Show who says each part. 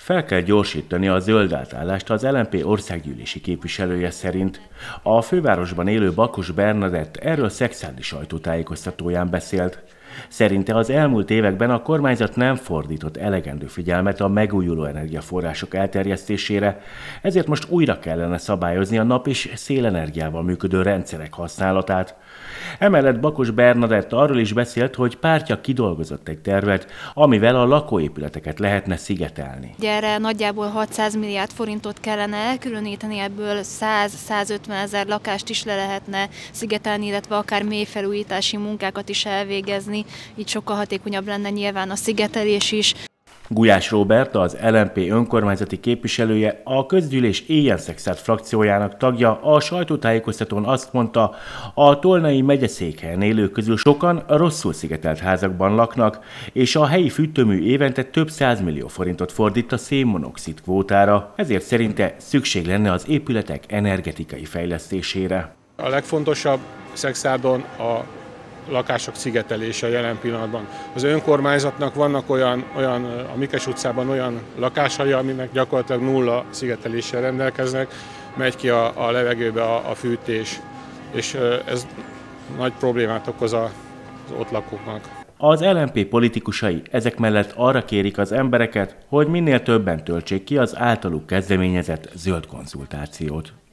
Speaker 1: Fel kell gyorsítani a zöld átállást az LMP országgyűlési képviselője szerint. A fővárosban élő Bakos Bernadett erről szexádi sajtótájékoztatóján beszélt. Szerinte az elmúlt években a kormányzat nem fordított elegendő figyelmet a megújuló energiaforrások elterjesztésére, ezért most újra kellene szabályozni a nap- és szélenergiával működő rendszerek használatát. Emellett Bakos Bernadett arról is beszélt, hogy pártja kidolgozott egy tervet, amivel a lakóépületeket lehetne szigetelni.
Speaker 2: Erre nagyjából 600 milliárd forintot kellene elkülöníteni, ebből 100-150 ezer lakást is le lehetne szigetelni, illetve akár mélyfelújítási munkákat is elvégezni, így sokkal hatékonyabb lenne nyilván a szigetelés is.
Speaker 1: Gulyás Róbert, az LMP önkormányzati képviselője, a közgyűlés éjjel-szexád frakciójának tagja, a sajtótájékoztatón azt mondta, a Tolnai megyeszékhelyen élők közül sokan rosszul szigetelt házakban laknak, és a helyi fűtőmű évente több 100 millió forintot fordít a szénmonoxid kvótára, ezért szerinte szükség lenne az épületek energetikai fejlesztésére.
Speaker 3: A legfontosabb Szexádon a lakások szigetelése jelen pillanatban. Az önkormányzatnak vannak olyan a Mikes utcában olyan lakásai, aminek gyakorlatilag nulla szigeteléssel rendelkeznek, megy ki a levegőbe a fűtés, és ez nagy problémát okoz az ott lakóknak.
Speaker 1: Az LMP politikusai ezek mellett arra kérik az embereket, hogy minél többen töltsék ki az általuk kezdeményezett zöld konzultációt.